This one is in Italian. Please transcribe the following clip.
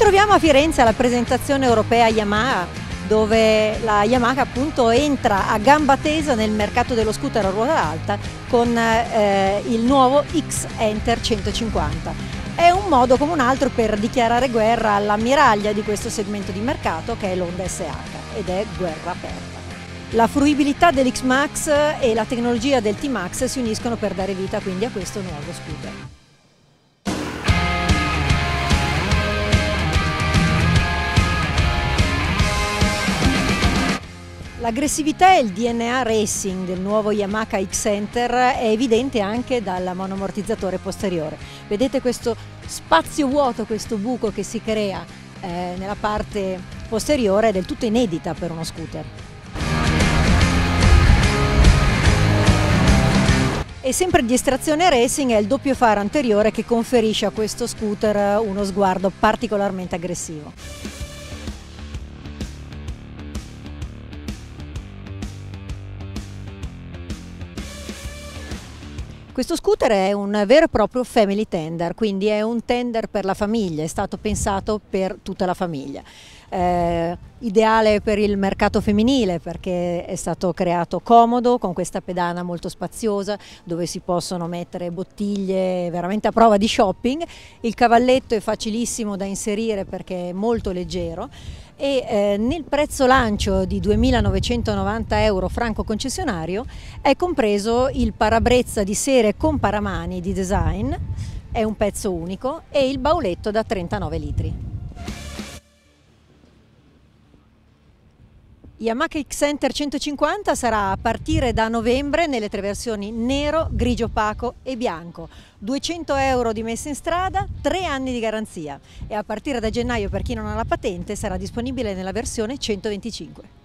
troviamo a Firenze alla presentazione europea Yamaha, dove la Yamaha appunto entra a gamba tesa nel mercato dello scooter a ruota alta con il nuovo X-Enter 150. È un modo come un altro per dichiarare guerra all'ammiraglia di questo segmento di mercato che è l'Honda SH, ed è guerra aperta. La fruibilità dell'X-Max e la tecnologia del T-Max si uniscono per dare vita quindi a questo nuovo scooter. L'aggressività e il DNA racing del nuovo Yamaha X-Enter è evidente anche dal monoammortizzatore posteriore. Vedete questo spazio vuoto, questo buco che si crea nella parte posteriore, è del tutto inedita per uno scooter. E sempre di estrazione racing è il doppio faro anteriore che conferisce a questo scooter uno sguardo particolarmente aggressivo. Questo scooter è un vero e proprio family tender, quindi è un tender per la famiglia, è stato pensato per tutta la famiglia. Ideale per il mercato femminile perché è stato creato comodo con questa pedana molto spaziosa dove si possono mettere bottiglie veramente a prova di shopping. Il cavalletto è facilissimo da inserire perché è molto leggero e nel prezzo lancio di 2.990 euro franco concessionario è compreso il parabrezza di serie con paramani di design, è un pezzo unico, e il bauletto da 39 litri. Yamaha X-Enter 150 sarà a partire da novembre nelle tre versioni nero, grigio opaco e bianco. 200 euro di messa in strada, 3 anni di garanzia e a partire da gennaio per chi non ha la patente sarà disponibile nella versione 125.